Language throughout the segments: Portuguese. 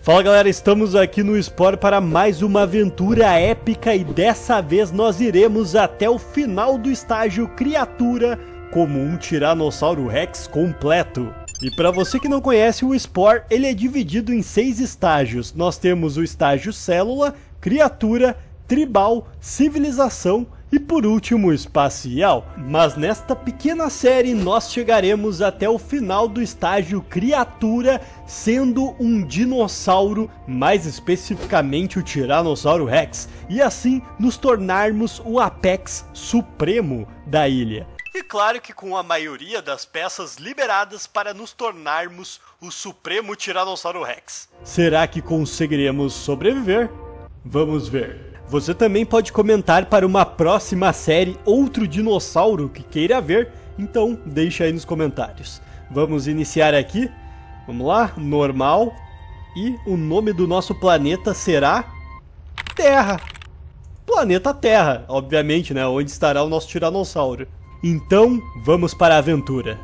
Fala galera, estamos aqui no Spore para mais uma aventura épica e dessa vez nós iremos até o final do estágio Criatura como um Tiranossauro Rex completo. E para você que não conhece o Spore, ele é dividido em 6 estágios. Nós temos o estágio Célula, Criatura, Tribal, Civilização e por último Espacial. Mas nesta pequena série nós chegaremos até o final do estágio Criatura sendo um dinossauro, mais especificamente o Tiranossauro Rex, e assim nos tornarmos o Apex Supremo da ilha. E claro que com a maioria das peças liberadas para nos tornarmos o Supremo Tiranossauro Rex. Será que conseguiremos sobreviver? Vamos ver. Você também pode comentar para uma próxima série outro dinossauro que queira ver, então deixa aí nos comentários. Vamos iniciar aqui, vamos lá, normal, e o nome do nosso planeta será Terra. Planeta Terra, obviamente, né, onde estará o nosso Tiranossauro. Então, vamos para a aventura.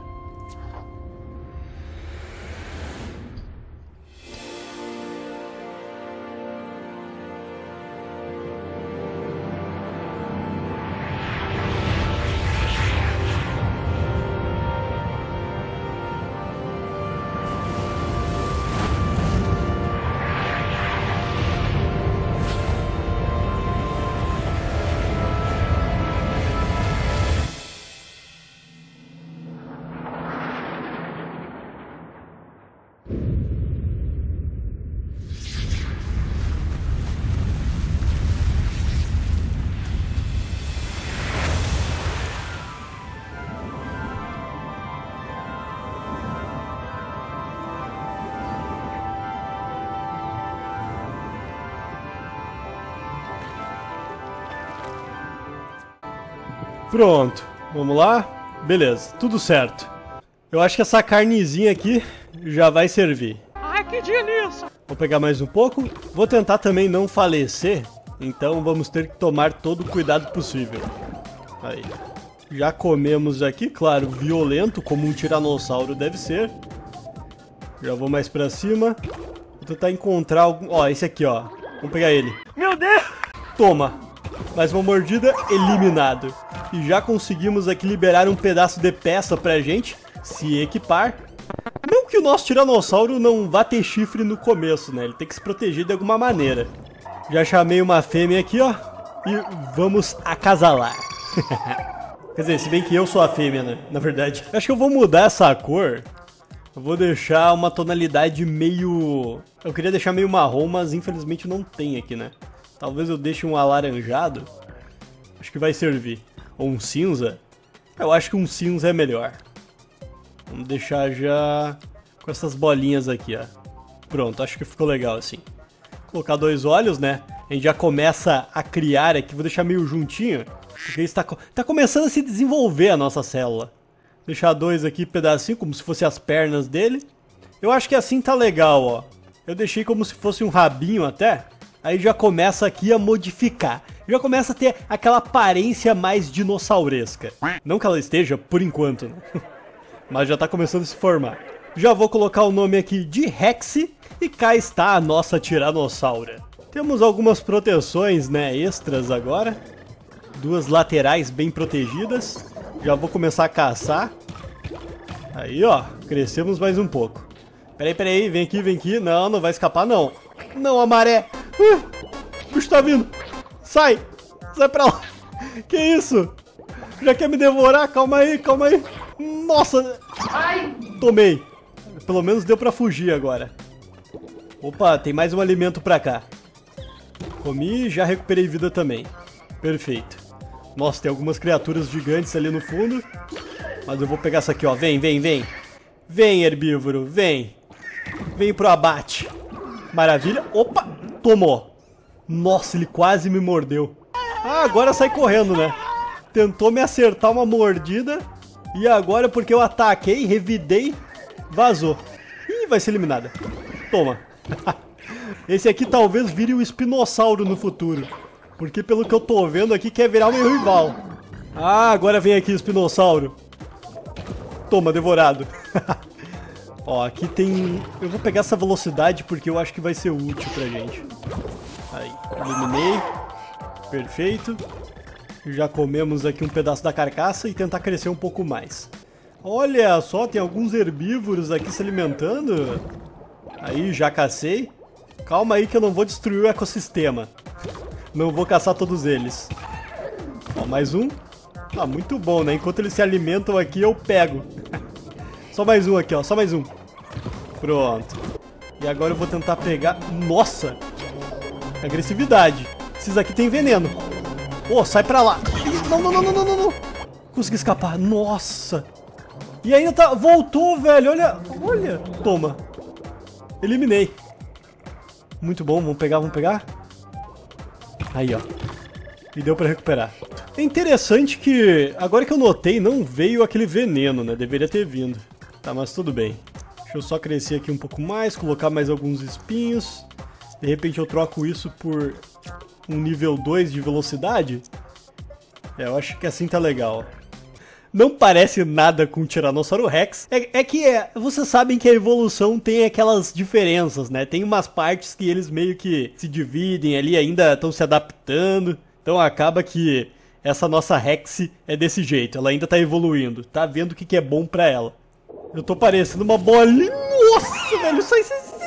Pronto, vamos lá, beleza, tudo certo. Eu acho que essa carnezinha aqui já vai servir. Ai, que delícia! Vou pegar mais um pouco, vou tentar também não falecer, então vamos ter que tomar todo o cuidado possível. Aí, já comemos aqui, claro, violento, como um tiranossauro deve ser. Já vou mais pra cima, vou tentar encontrar algum... Ó, esse aqui, ó, vamos pegar ele. Meu Deus! Toma! Mais uma mordida, eliminado. E já conseguimos aqui liberar um pedaço de peça pra gente se equipar. Não que o nosso tiranossauro não vá ter chifre no começo, né? Ele tem que se proteger de alguma maneira. Já chamei uma fêmea aqui, ó. E vamos acasalar. Quer dizer, se bem que eu sou a fêmea, né? Na verdade. Acho que eu vou mudar essa cor. Eu vou deixar uma tonalidade meio... Eu queria deixar meio marrom, mas infelizmente não tem aqui, né? Talvez eu deixe um alaranjado. Acho que vai servir. Ou um cinza. Eu acho que um cinza é melhor. Vamos deixar já com essas bolinhas aqui, ó. Pronto, acho que ficou legal assim. Colocar 2 olhos, né? A gente já começa a criar aqui. Vou deixar meio juntinho. Porque está começando a se desenvolver a nossa célula. Deixar 2 aqui, pedacinho, como se fossem as pernas dele. Eu acho que assim tá legal, ó. Eu deixei como se fosse um rabinho até. Aí já começa aqui a modificar. Já começa a ter aquela aparência mais dinossauresca. Não que ela esteja, por enquanto, né? Mas já tá começando a se formar. Já vou colocar o nome aqui de Rex. E cá está a nossa tiranossaura. Temos algumas proteções, né, extras agora. 2 laterais bem protegidas. Já vou começar a caçar. Aí, ó, crescemos mais um pouco. Peraí, vem aqui. Não, não vai escapar não. Não, a maré. O bicho tá vindo. Sai pra lá. Que isso? Já quer me devorar? Calma aí. Nossa. Ai. Tomei. Pelo menos deu pra fugir agora. Opa, tem mais um alimento pra cá. Comi e já recuperei vida também. Perfeito. Nossa, tem algumas criaturas gigantes ali no fundo. Mas eu vou pegar essa aqui, ó. Vem. Vem, herbívoro, vem. Vem pro abate. Maravilha. Opa, tomou. Nossa, ele quase me mordeu. Ah, agora sai correndo, né? Tentou me acertar uma mordida. E agora, porque eu ataquei, revidei, vazou. Ih, vai ser eliminada. Toma. Esse aqui talvez vire o espinossauro no futuro. Porque pelo que eu tô vendo aqui, quer virar o meu rival. Ah, agora vem aqui o espinossauro. Toma, devorado. Ó, aqui tem... Eu vou pegar essa velocidade porque eu acho que vai ser útil pra gente. Aí, eliminei. Perfeito. Já comemos aqui um pedaço da carcaça e tentar crescer um pouco mais. Olha só, tem alguns herbívoros aqui se alimentando. Aí, já cacei. Calma aí que eu não vou destruir o ecossistema. Não vou caçar todos eles. Ó, mais um. Ah, muito bom, né? Enquanto eles se alimentam aqui, eu pego. Só mais um aqui, ó. Só mais um. Pronto. E agora eu vou tentar pegar... Nossa! Agressividade. Esses aqui tem veneno. Ô, sai pra lá. Não, não, não, não, não, não, não. Consegui escapar. Nossa. E ainda tá... Voltou, velho. Olha. Olha. Toma. Eliminei. Muito bom. Vamos pegar, vamos pegar. Aí, ó. E deu pra recuperar. É interessante que... Agora que eu notei, não veio aquele veneno, né? Deveria ter vindo. Tá, mas tudo bem. Deixa eu só crescer aqui um pouco mais. Colocar mais alguns espinhos. De repente eu troco isso por... um nível 2 de velocidade. É, eu acho que assim tá legal. Não parece nada com o Tiranossauro Rex. Vocês sabem que a evolução tem aquelas diferenças, né? Tem umas partes que eles meio que se dividem ali, ainda estão se adaptando. Então acaba que essa nossa Rex é desse jeito. Ela ainda tá evoluindo. Tá vendo o que é bom pra ela. Eu tô parecendo uma bolinha. Nossa, velho. Sai.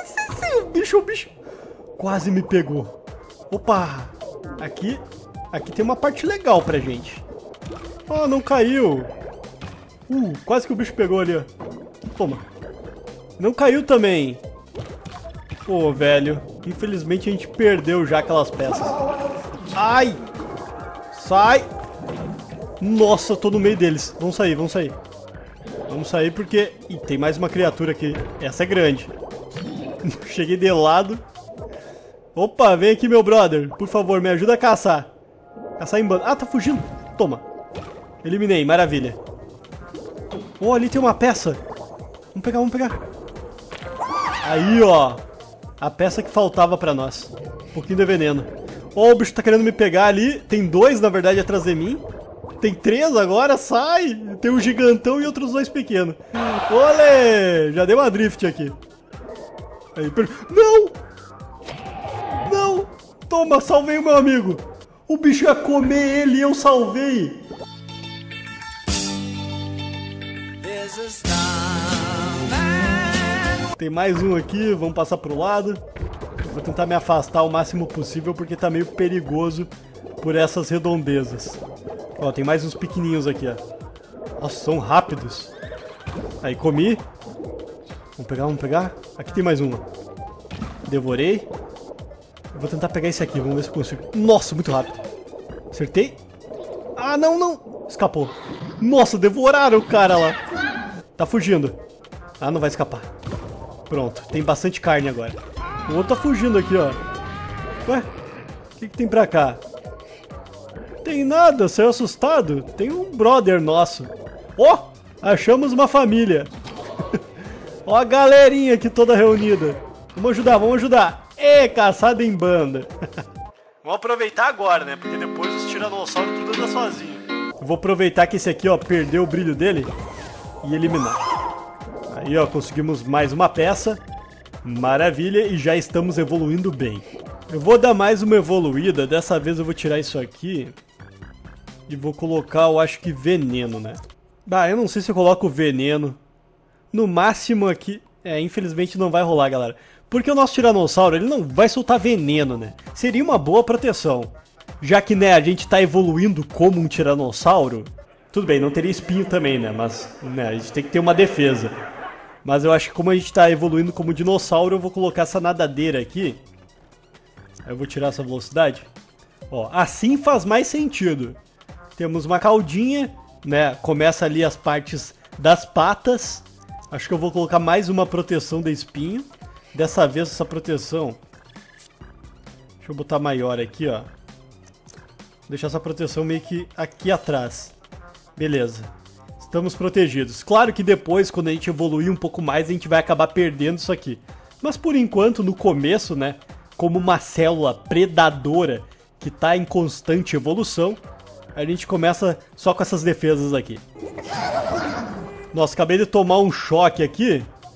O bicho quase me pegou. Opa. Aqui tem uma parte legal pra gente. Oh, não caiu. Quase que o bicho pegou ali, ó. Toma. Não caiu também. Pô, velho. Infelizmente a gente perdeu já aquelas peças. Ai! Sai! Nossa, eu tô no meio deles. Vamos sair, vamos sair. Vamos sair porque... Ih, tem mais uma criatura aqui. Essa é grande. Cheguei de lado. Opa, vem aqui, meu brother. Por favor, me ajuda a caçar. Caçar em bando. Ah, tá fugindo. Toma. Eliminei, maravilha. Oh, ali tem uma peça. Vamos pegar, vamos pegar. Aí, ó. A peça que faltava pra nós. Um pouquinho de veneno. Oh, o bicho tá querendo me pegar ali. Tem dois, na verdade, atrás de mim. Tem três agora, sai. Tem um gigantão e outros dois pequenos. Olê! Já deu uma drift aqui. Aí, Não! Não! Toma, salvei o meu amigo. O bicho ia comer ele e eu salvei. Tem mais um aqui, vamos passar pro lado. Vou tentar me afastar o máximo possível porque tá meio perigoso por essas redondezas. Ó, tem mais uns pequenininhos aqui, ó. Nossa, são rápidos. Aí, comi. Vamos pegar, vamos pegar. Aqui tem mais uma. Devorei. Vou tentar pegar esse aqui, vamos ver se eu consigo. Nossa, muito rápido. Acertei. Ah, não, não. Escapou. Nossa, devoraram o cara lá. Tá fugindo. Ah, não vai escapar. Pronto, tem bastante carne agora. O outro tá fugindo aqui, ó. Ué, o que tem pra cá? Tem nada, saiu assustado. Tem um brother nosso. Ó, achamos uma família. Ó a galerinha aqui toda reunida. Vamos ajudar, vamos ajudar. Ê, caçada em banda. Vamos aproveitar agora, né? Porque depois os tiranossauros tudo anda sozinho. Eu vou aproveitar que esse aqui, ó, perdeu o brilho dele e eliminar. Aí, ó, conseguimos mais uma peça. Maravilha, e já estamos evoluindo bem. Eu vou dar mais uma evoluída. Dessa vez eu vou tirar isso aqui e vou colocar, eu acho que veneno, né? Ah, eu não sei se eu coloco veneno. No máximo aqui... É, infelizmente não vai rolar, galera. Porque o nosso tiranossauro, ele não vai soltar veneno, né? Seria uma boa proteção. Já que, né, a gente tá evoluindo como um tiranossauro. Tudo bem, não teria espinho também, né? Mas, né, a gente tem que ter uma defesa. Mas eu acho que como a gente tá evoluindo como dinossauro, eu vou colocar essa nadadeira aqui. Aí eu vou tirar essa velocidade. Ó, assim faz mais sentido. Temos uma caudinha, né? Começa ali as partes das patas. Acho que eu vou colocar mais uma proteção de espinho. Dessa vez essa proteção... Deixa eu botar maior aqui, ó. Deixar essa proteção meio que aqui atrás. Beleza. Estamos protegidos. Claro que depois, quando a gente evoluir um pouco mais, a gente vai acabar perdendo isso aqui. Mas por enquanto, no começo, né? Como uma célula predadora que está em constante evolução, a gente começa só com essas defesas aqui. Nossa, acabei de tomar um choque aqui.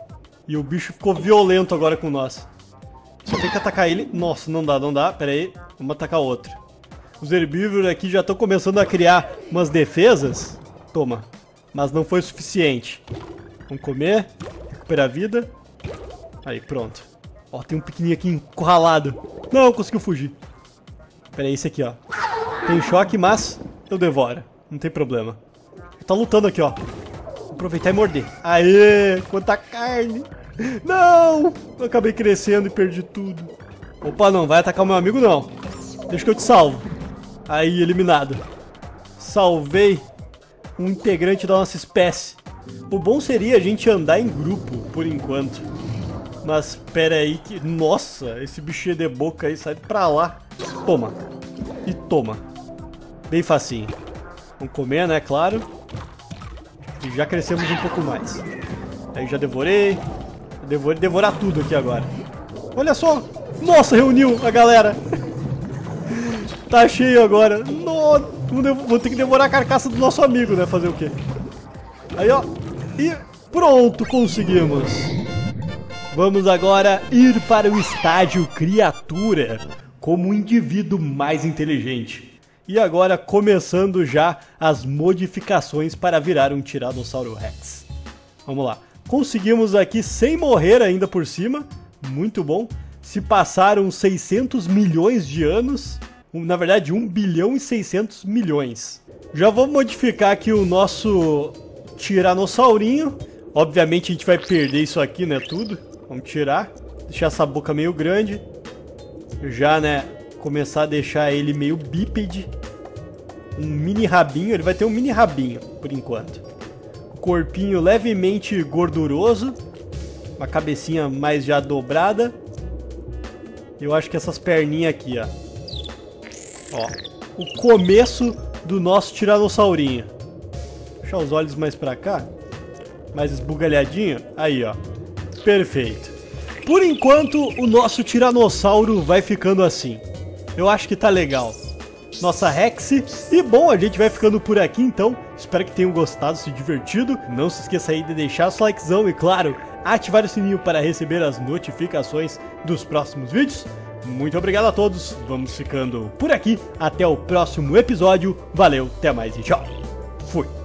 E o bicho ficou violento agora com nós. Só tem que atacar ele. Nossa, não dá. Pera aí. Vamos atacar outro. Os herbívoros aqui já estão começando a criar umas defesas. Toma. Mas não foi o suficiente. Vamos comer. Recuperar a vida. Aí, pronto. Ó, tem um pequenininho aqui encurralado. Não, conseguiu fugir. Pera aí, esse aqui, ó. Tem choque, mas eu devoro. Não tem problema. Tá lutando aqui, ó. Vou aproveitar e morder. Aê, quanta carne. Não! Eu acabei crescendo e perdi tudo. Opa, não vai atacar o meu amigo, não. Deixa que eu te salvo. Aí, eliminado. Salvei um integrante da nossa espécie. O bom seria a gente andar em grupo, por enquanto. Mas, pera aí que... Nossa, esse bichinho de boca aí sai pra lá. Toma. E toma. Bem facinho. Vamos comer, né? Claro. E já crescemos um pouco mais. Aí já devorei. Devorar tudo aqui agora. Olha só. Nossa, reuniu a galera. Tá cheio agora. Nossa, vou ter que devorar a carcaça do nosso amigo, né? Fazer o quê? Aí, ó. E pronto, conseguimos. Vamos agora ir para o estágio criatura, como um indivíduo mais inteligente. E agora começando já as modificações para virar um Tiranossauro Rex. Vamos lá. Conseguimos aqui sem morrer ainda por cima. Muito bom. Se passaram 600 milhões de anos. Na verdade, 1 bilhão e 600 milhões. Já vou modificar aqui o nosso Tiranossaurinho. Obviamente a gente vai perder isso aqui, né, tudo. Vamos tirar. Deixar essa boca meio grande. Já, né, começar a deixar ele meio bípede. Um mini rabinho. Ele vai ter um mini rabinho, por enquanto. Corpinho levemente gorduroso. Uma cabecinha mais já dobrada. Eu acho que essas perninhas aqui, ó. Ó, o começo do nosso Tiranossaurinho. Deixar os olhos mais pra cá. Mais esbugalhadinho. Aí, ó. Perfeito. Por enquanto, o nosso Tiranossauro vai ficando assim. Eu acho que tá legal. Nossa Rex. E bom, a gente vai ficando por aqui então. Espero que tenham gostado, se divertido. Não se esqueça aí de deixar seu likezão e, claro, ativar o sininho para receber as notificações dos próximos vídeos. Muito obrigado a todos. Vamos ficando por aqui. Até o próximo episódio. Valeu, até mais e tchau. Fui.